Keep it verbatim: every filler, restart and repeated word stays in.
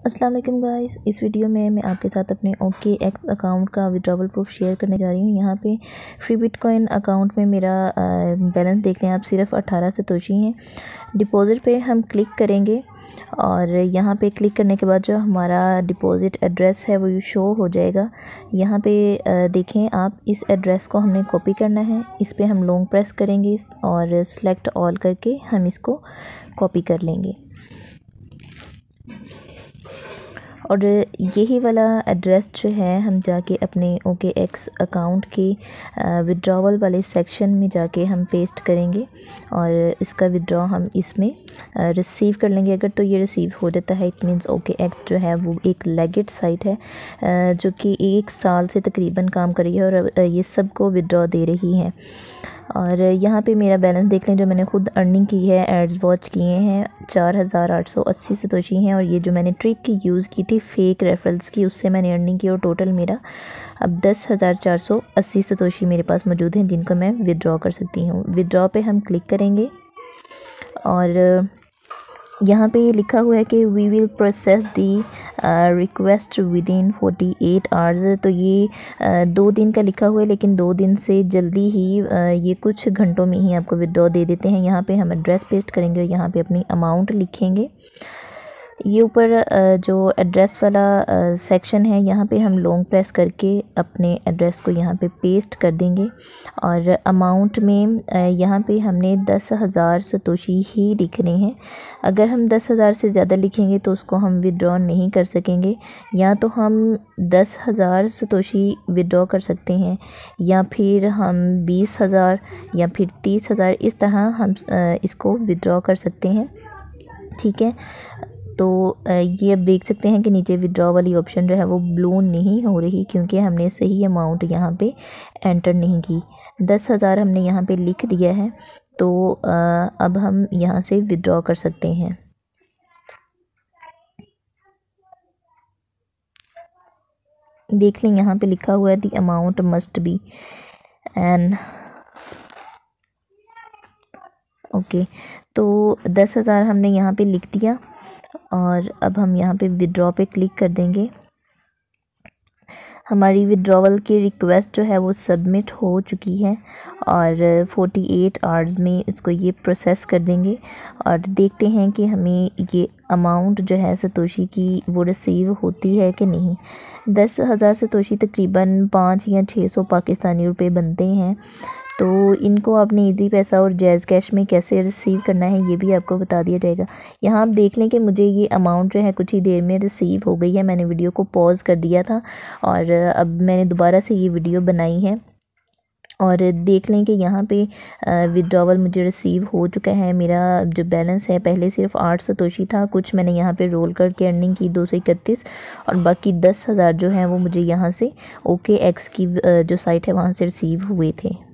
अस्सलाम वालेकुम गाइस, इस वीडियो में मैं आपके साथ अपने ओके एक्स अकाउंट का विड्रॉवल प्रूफ शेयर करने जा रही हूँ। यहाँ पे फ्री बिटकॉइन अकाउंट में मेरा बैलेंस देख लें आप, सिर्फ अठारह सतोशी हैं। डिपॉज़िट पे हम क्लिक करेंगे और यहाँ पे क्लिक करने के बाद जो हमारा डिपॉज़िट एड्रेस है वो शो हो जाएगा। यहाँ पे देखें आप, इस एड्रेस को हमने कॉपी करना है। इस पर हम लॉन्ग प्रेस करेंगे और सेलेक्ट ऑल करके हम इसको कॉपी कर लेंगे और यही वाला एड्रेस जो है हम जाके अपने ओके एक्स अकाउंट के विड्रॉवल वाले सेक्शन में जाके हम पेस्ट करेंगे और इसका विड्रॉ हम इसमें रिसीव कर लेंगे। अगर तो ये रिसीव हो जाता है, इट मींस ओके एक्स जो है वो एक लेगिट साइट है जो कि एक साल से तकरीबन काम कर रही है और ये सबको विड्रॉ दे रही है। और यहाँ पे मेरा बैलेंस देख लें, जो मैंने खुद अर्निंग की है, एड्स वॉच किए हैं, चार हज़ार आठ सौ अस्सी सतोशी हैं। और ये जो मैंने ट्रिक की यूज़ की थी फेक रेफरल्स की, उससे मैंने अर्निंग की और टोटल मेरा अब दस हज़ार चार सौ अस्सी सतोशी मेरे पास मौजूद हैं जिनको मैं विड्रॉ कर सकती हूँ। विड्रॉ पे हम क्लिक करेंगे और यहाँ पे लिखा हुआ है कि we will process the request within forty eight hours. तो ये uh, दो दिन का लिखा हुआ है, लेकिन दो दिन से जल्दी ही uh, ये कुछ घंटों में ही आपको विड्रॉ दे देते हैं। यहाँ पे हम एड्रेस पेस्ट करेंगे और यहाँ पे अपनी अमाउंट लिखेंगे। ये ऊपर जो एड्रेस वाला सेक्शन है, यहाँ पे हम लॉन्ग प्रेस करके अपने एड्रेस को यहाँ पे पेस्ट कर देंगे और अमाउंट में यहाँ पे हमने दस हज़ार सतोशी ही लिखने हैं। अगर हम दस हज़ार से ज़्यादा लिखेंगे तो उसको हम विड्रॉ नहीं कर सकेंगे। या तो हम दस हज़ार सतोशी विड्रॉ कर सकते हैं या फिर हम बीस हज़ार या फिर तीस हज़ार, इस तरह हम इसको विड्रॉ कर सकते हैं। ठीक है, तो ये अब देख सकते हैं कि नीचे विड्रॉ वाली ऑप्शन जो है वो ब्लू नहीं हो रही क्योंकि हमने सही अमाउंट यहाँ पे एंटर नहीं की। दस हज़ार हमने यहाँ पे लिख दिया है, तो अब हम यहाँ से विड्रॉ कर सकते हैं। देख लें यहाँ पे लिखा हुआ है the amount must be and okay. तो दस हज़ार हमने यहाँ पे लिख दिया और अब हम यहाँ पे विड्रॉ पे क्लिक कर देंगे। हमारी विड्रॉवल की रिक्वेस्ट जो है वो सबमिट हो चुकी है और अड़तालीस आवर्स में इसको ये प्रोसेस कर देंगे और देखते हैं कि हमें ये अमाउंट जो है सतोशी की वो रिसीव होती है कि नहीं। दस हज़ार सतोशी तकरीबन पाँच या छः सौ पाकिस्तानी रुपए बनते हैं। तो इनको आपने इजी पैसा और जैज़ कैश में कैसे रिसीव करना है ये भी आपको बता दिया जाएगा। यहाँ आप देख लें कि मुझे ये अमाउंट जो है कुछ ही देर में रिसीव हो गई है। मैंने वीडियो को पॉज कर दिया था और अब मैंने दोबारा से ये वीडियो बनाई है और देख लें कि यहाँ पे विड्रॉवल मुझे रिसीव हो चुका है। मेरा जो बैलेंस है पहले सिर्फ आठ सतोशी था, कुछ मैंने यहाँ पे रोल करके अर्निंग की दो सौ इकतीस और बाकी दस हज़ार जो है वो मुझे यहाँ से ओके एक्स की जो साइट है वहाँ से रिसीव हुए थे।